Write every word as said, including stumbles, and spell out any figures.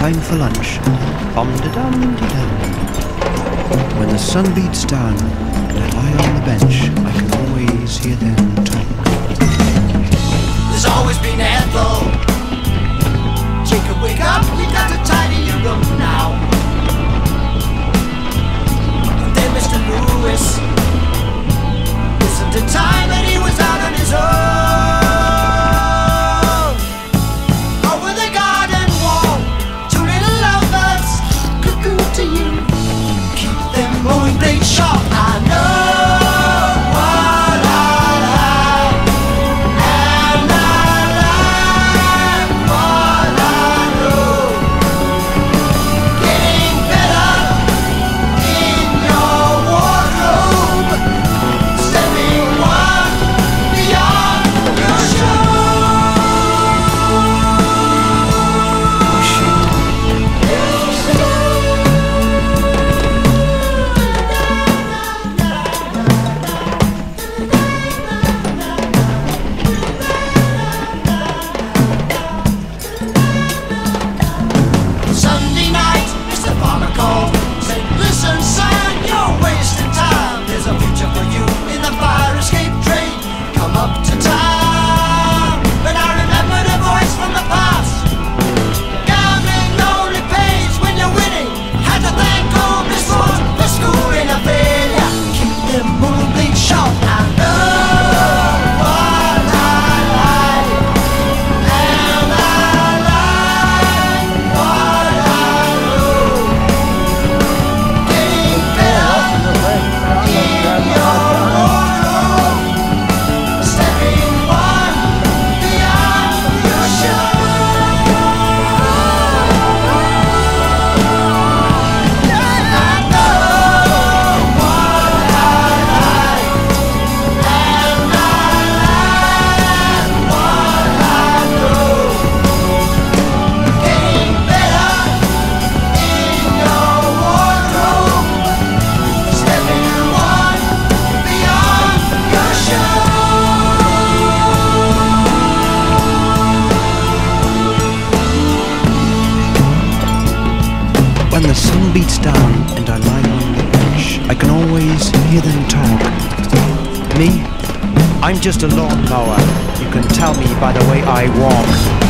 time for lunch. Bum-da-dum-de-dum. When the sun beats down and I lie on the bench, I can always hear them talk. There's always been Ethel. Jacob, wake up, we got to tidy your room now. And then Mister Lewis, isn't it time that he was out on his own? Over the garden wall, two little lovebirds, cuckoo to you. Keep them mowing blades sharp, I know. When the sun beats down and I lie on the bench, I can always hear them talk. Me? I'm just a lawnmower. You can tell me by the way I walk.